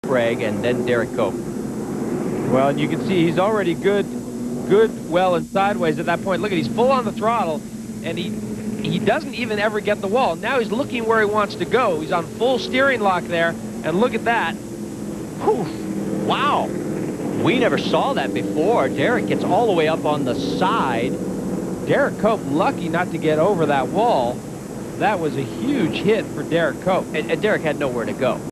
Sprague and then Derrike Cope. Well, and you can see he's already good, well, and sideways at that point. Look at, he's full on the throttle, and he doesn't even ever get the wall. Now he's looking where he wants to go. He's on full steering lock there, and look at that. Whew. Wow. We never saw that before. Derrike gets all the way up on the side. Derrike Cope lucky not to get over that wall. That was a huge hit for Derrike Cope. And Derrike had nowhere to go.